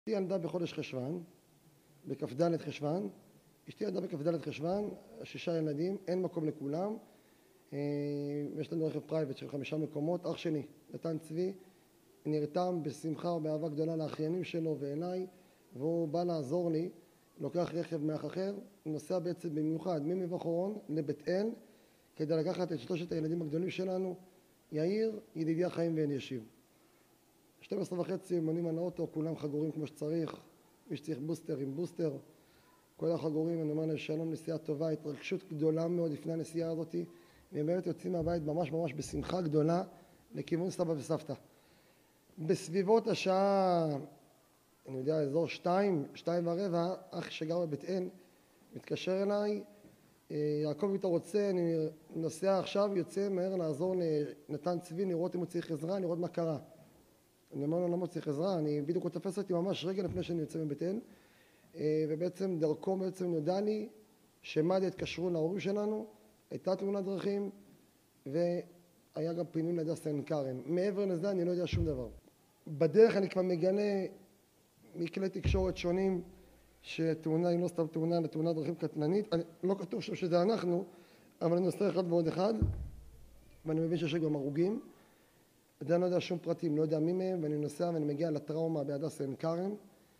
אשתי ילדה בחודש חשוון, בכ"ד חשוון. אשתי ילדה בכ"ד חשוון, 6 ילדים, אין מקום לכולם. יש לנו רכב פרייבט של 5 מקומות. אח שלי, נתן צבי, נרתם בשמחה ובאהבה גדולה לאחיינים שלו ואליי, והוא בא לעזור לי, לוקח רכב מאח אחר, נוסע בעצם במיוחד ממבוא חורון לבית אל, כדי לקחת את 3 הילדים הגדולים שלנו, יאיר, ידידיה, חיים ואלישיב. 12:30 הם עולים על האוטו, כולם חגורים כמו שצריך, מי שצריך בוסטר עם בוסטר, כל החגורים. אני אומר להם שלום, נסיעה טובה, התרגשות גדולה מאוד לפני הנסיעה הזאת, והם באמת יוצאים מהבית ממש בשמחה גדולה לכיוון סבא וסבתא. בסביבות השעה, אני יודע, אזור 2:15, אח שגר בבית אל מתקשר אליי, יעקב, אם אתה רוצה, אני נוסע עכשיו, יוצא מהר לעזור לנתן צבי, לראות אם הוא צריך עזרה, לראות מה קרה. אני אומר לו, למה צריך עזרה? אני בדיוק הוא תפס אותי ממש רגע לפני שאני יוצא מבית אל, ובעצם דרכו נודע לי שמד"א התקשרו להורים שלנו, הייתה תאונת דרכים, והיה גם פינוי להדסה עין כרם. מעבר לזה אני לא יודע שום דבר. בדרך אני כבר מגלה מכלי תקשורת שונים שתאונה היא לא סתם תאונה, אלא תאונת דרכים קטלנית. לא כתוב שם שזה אנחנו, אבל אני נוסע אחד ועוד אחד, ואני מבין שיש גם הרוגים. עדיין לא יודע שום פרטים, לא יודע מי מהם, ואני נוסע ואני מגיע לטראומה בהדסה עין כרם,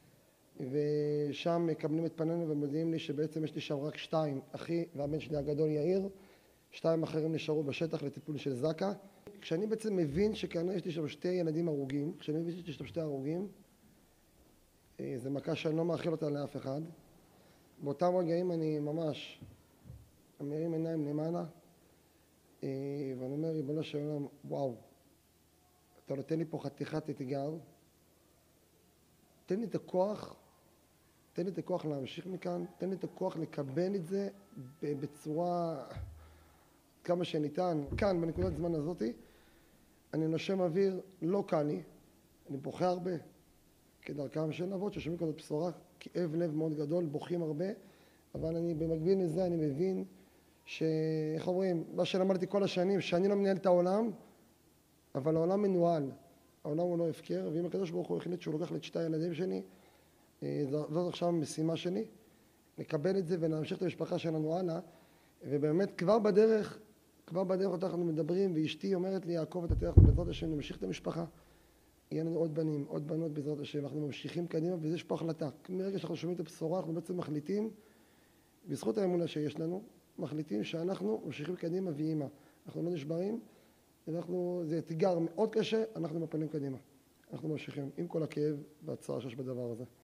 ושם מקבלים את פנינו ומודיעים לי שבעצם יש לי שם רק 2, אחי והבן שלי הגדול יאיר, 2 אחרים נשארו בשטח לטיפול של זק"א. כשאני בעצם מבין שכנראה יש לי שם 2 ילדים הרוגים, כשאני מבין שיש לי שם 2 הרוגים, זו מכה שאני לא מאחל אותה לאף אחד. באותם רגעים אני ממש מרים עיניים למעלה, ואני אומר, ריבונו של עולם, וואו, אתה נותן לי פה חתיכת אתגר, תן לי את הכוח להמשיך מכאן, תן לי את הכוח לקבל את זה בצורה כמה שניתן. כאן, בנקודת זמן הזאת, אני נושם אוויר, לא קל לי, אני בוכה הרבה, כדרכם של אבות ששומעים כזאת בשורה, כאב לב מאוד גדול, בוכים הרבה, אבל אני במקביל לזה אני מבין איך אומרים, מה שלמדתי כל השנים, שאני לא מנהל את העולם, אבל העולם מנוהל, העולם הוא לא הפקר, ואם הקדוש ברוך הוא החליט שהוא לוקח לי את 2 הילדים שלי, זאת עכשיו המשימה שלי, לקבל את זה ולהמשיך את המשפחה שלנו הלאה. ובאמת כבר בדרך אנחנו מדברים, ואשתי אומרת לי, יעקב, אתה תלך בעזרת השם, נמשיך את המשפחה, יהיה לנו עוד בנים, עוד בנות בעזרת השם, אנחנו ממשיכים קדימה, ויש פה החלטה. מרגע שאנחנו שומעים את הבשורה, אנחנו בעצם מחליטים, בזכות האמונה שיש לנו, מחליטים שאנחנו ממשיכים קדימה ואימא. אנחנו לא נשברים, זה אתגר מאוד קשה, אנחנו מפנים קדימה. אנחנו ממשיכים עם כל הכאב והצער שיש בדבר הזה.